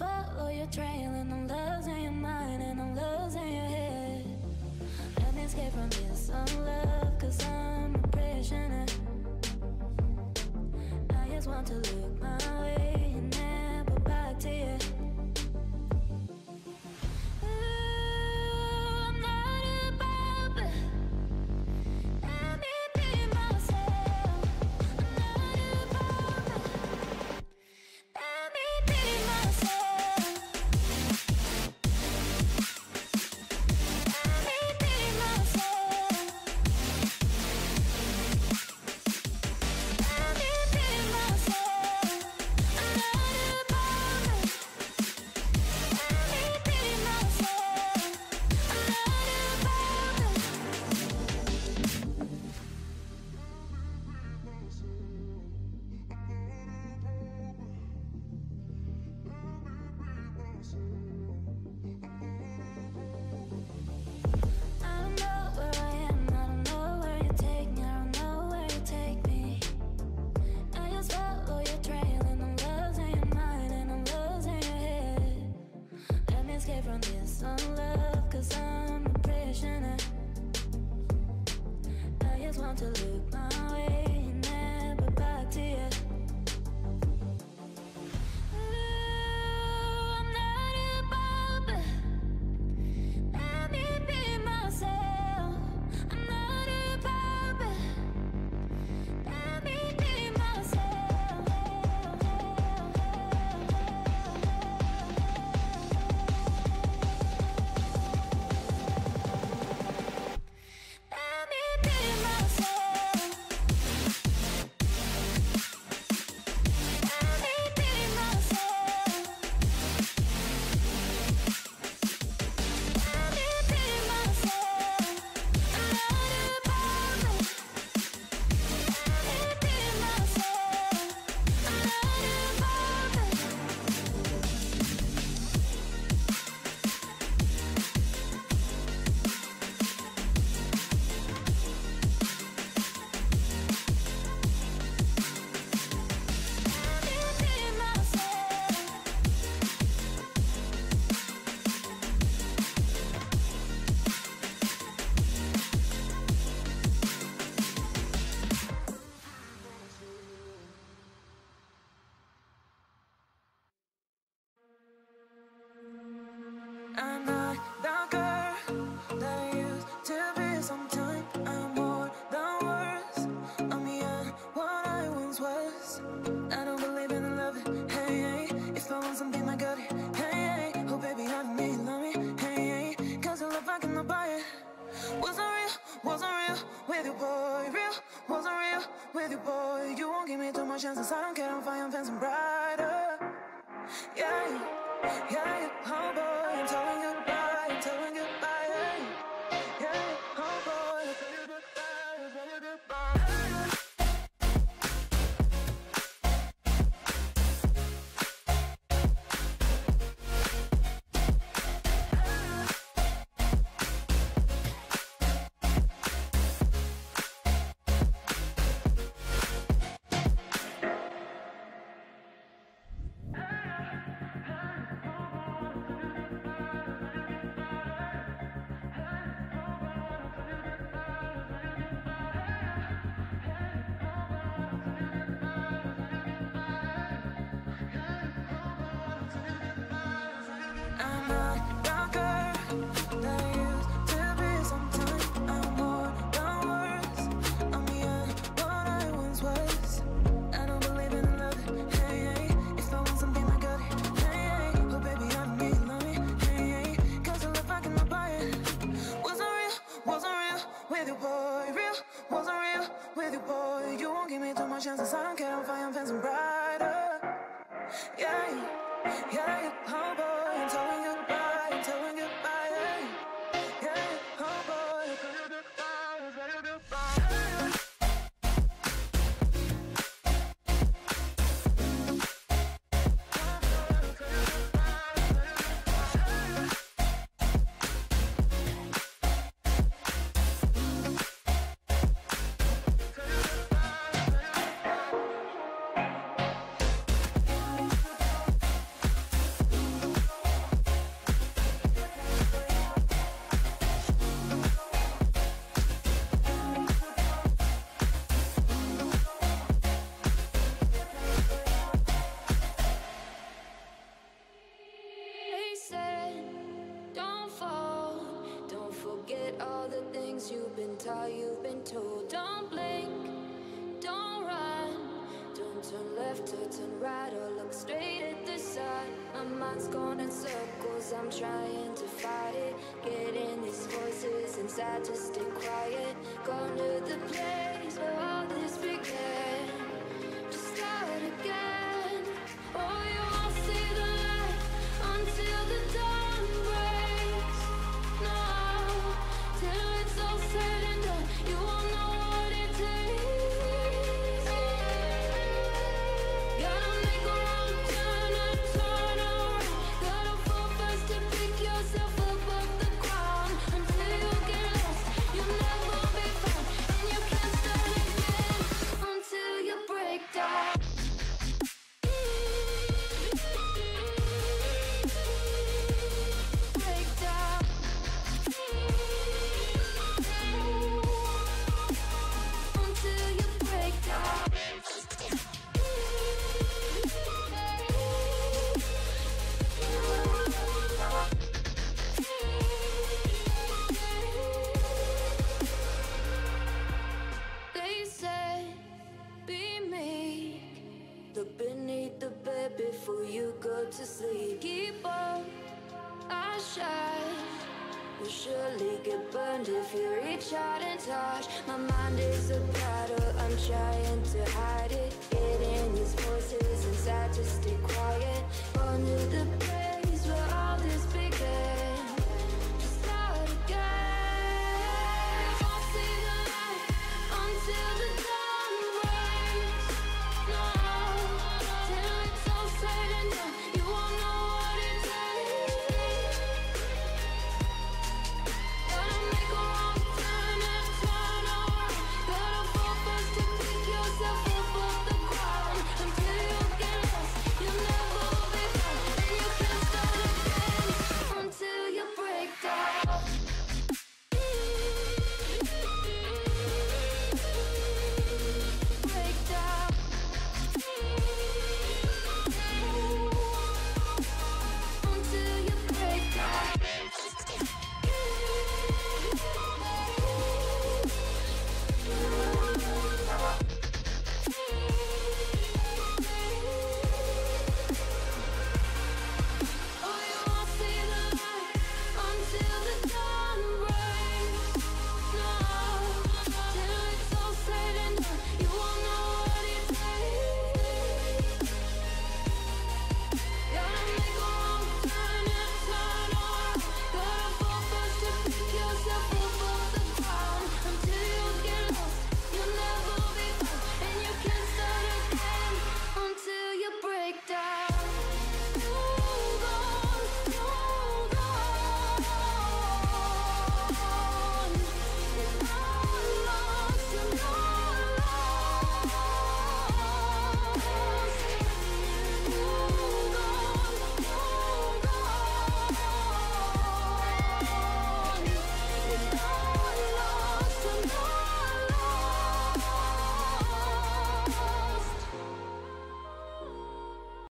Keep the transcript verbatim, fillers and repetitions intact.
follow your trail and I'm losing your mind and I'm losing your head. Let me escape from this unlove, cause I'm a prisoner. I just want to look my way and never back to you. I'm not the girl that I used to be. Sometime I'm more than words. I'm beyond what I once was. I don't believe in love, hey, hey. If I want something, I got it, hey, hey. Oh baby, I don't need love me, hey, hey. Cause your love, I cannot buy it. Wasn't real, wasn't real with you, boy. Real, wasn't real with you, boy. You won't give me too much chances, I don't care, I'm fine, I'm fancy brighter. Yeah, yeah, yeah, oh boy, I'm telling you goodbye, I'm telling you goodbye, hey. Yeah, oh boy, I'm telling you goodbye, I'm telling you goodbye. Chances I don't care, I'm fine, I'm fancy brighter. Yeah, yeah, yeah, oh boy, I'm telling you goodbye, I'm telling you goodbye, yeah, yeah, oh boy, I'm telling you goodbye, I'm telling you goodbye. all you've been told. Don't blink, don't run, don't turn left or turn right or look straight at the sun. My mind's going in circles, I'm trying to fight it. Getting these voices inside to stay quiet. Going to the place where all this began, to start again. Oh, you won't see the light until the dawn breaks. No, till it's all said and done, you won't know what it takes. Gotta make a wrong turn and turn around. Gotta fall fast to pick yourself up off the ground. Until you get lost, you'll never be found, and you can't start again until you break down. Break down. Until you break down. They said, be meek, look beneath the bed before you go to sleep. Keep on, I shine. You'll surely get burned if you reach out and touch. My mind is a battle, I'm trying to hide it. Getting these voices inside to stay quiet. On to the place where all this began.